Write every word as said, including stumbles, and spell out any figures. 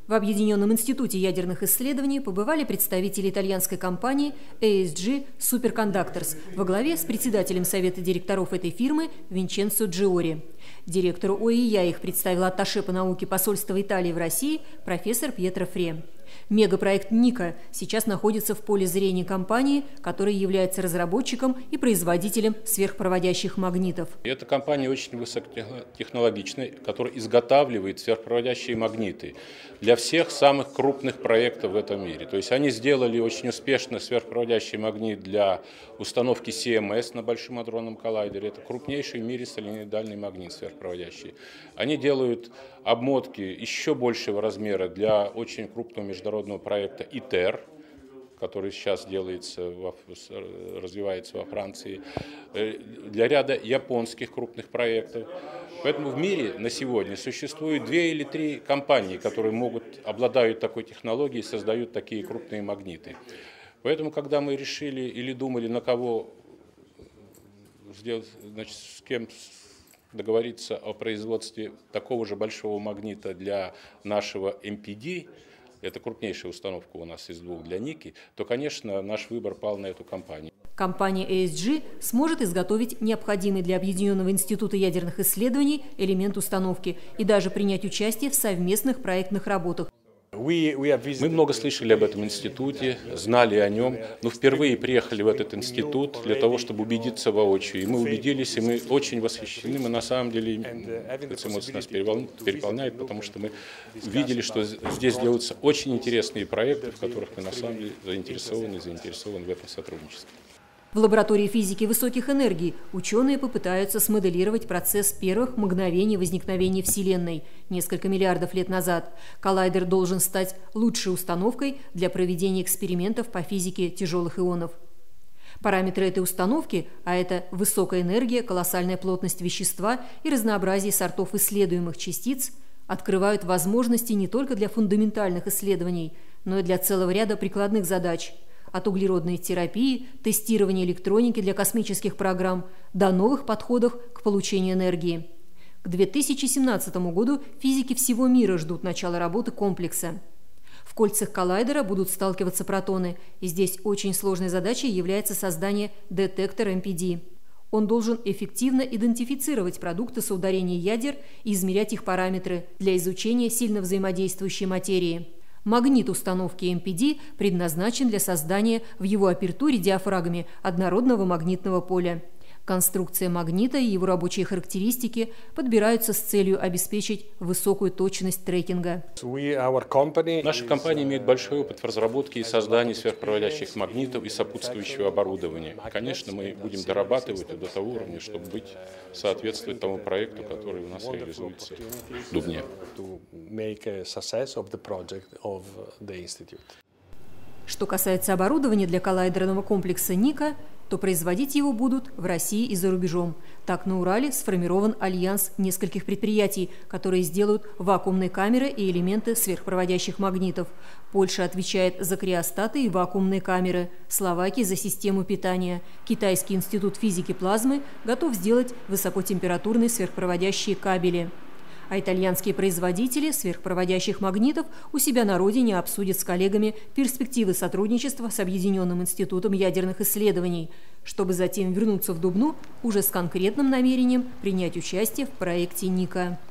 В Объединенном институте ядерных исследований побывали представители итальянской компании эй эс джи Superconductors во главе с председателем совета директоров этой фирмы Винченцо Джиори. Директору о и я их представил атташе по науке посольства Италии в России профессор Пьетро Фре. Мегапроект «Ника» сейчас находится в поле зрения компании, которая является разработчиком и производителем сверхпроводящих магнитов. Эта компания очень высокотехнологичная, которая изготавливает сверхпроводящие магниты для всех самых крупных проектов в этом мире. То есть они сделали очень успешно сверхпроводящий магнит для установки си эм эс на Большом адронном коллайдере. Это крупнейший в мире солиноидальный магнит сверхпроводящий. Они делают обмотки еще большего размера для очень крупного международного проекта ИТЕР, который сейчас делается, развивается во Франции, для ряда японских крупных проектов. Поэтому в мире на сегодня существует две или три компании, которые могут, обладают такой технологией и создают такие крупные магниты. Поэтому, когда мы решили или думали, на кого сделать, значит, с кем договориться о производстве такого же большого магнита для нашего эм пи ди, это крупнейшая установка у нас из двух для Ники, то, конечно, наш выбор пал на эту компанию. Компания эй эс джи сможет изготовить необходимый для Объединенного института ядерных исследований элемент установки и даже принять участие в совместных проектных работах. Мы много слышали об этом институте, знали о нем, но впервые приехали в этот институт для того, чтобы убедиться воочию. И мы убедились, и мы очень восхищены, мы на самом деле, эти эмоции нас переполняют, потому что мы видели, что здесь делаются очень интересные проекты, в которых мы на самом деле заинтересованы, заинтересованы в этом сотрудничестве. В лаборатории физики высоких энергий ученые попытаются смоделировать процесс первых мгновений возникновения Вселенной несколько миллиардов лет назад. Коллайдер должен стать лучшей установкой для проведения экспериментов по физике тяжелых ионов. Параметры этой установки, а это высокая энергия, колоссальная плотность вещества и разнообразие сортов исследуемых частиц, открывают возможности не только для фундаментальных исследований, но и для целого ряда прикладных задач – от углеродной терапии, тестирования электроники для космических программ до новых подходов к получению энергии. К две тысячи семнадцатому году физики всего мира ждут начала работы комплекса. В кольцах коллайдера будут сталкиваться протоны, и здесь очень сложной задачей является создание детектора эм пи ди. Он должен эффективно идентифицировать продукты соударения ядер и измерять их параметры для изучения сильно взаимодействующей материи. Магнит установки эм пи ди предназначен для создания в его апертуре диафрагме однородного магнитного поля. Конструкция магнита и его рабочие характеристики подбираются с целью обеспечить высокую точность трекинга. Наша компания имеет большой опыт в разработке и создании сверхпроводящих магнитов и сопутствующего оборудования. Конечно, мы будем дорабатывать до того уровня, чтобы быть, соответствовать тому проекту, который у нас реализуется в Дубне. Что касается оборудования для коллайдерного комплекса «Ника», то производить его будут в России и за рубежом. Так, на Урале сформирован альянс нескольких предприятий, которые сделают вакуумные камеры и элементы сверхпроводящих магнитов. Польша отвечает за криостаты и вакуумные камеры, Словакия – за систему питания. Китайский институт физики плазмы готов сделать высокотемпературные сверхпроводящие кабели. А итальянские производители сверхпроводящих магнитов у себя на родине обсудят с коллегами перспективы сотрудничества с Объединенным институтом ядерных исследований, чтобы затем вернуться в Дубну уже с конкретным намерением принять участие в проекте «Ника».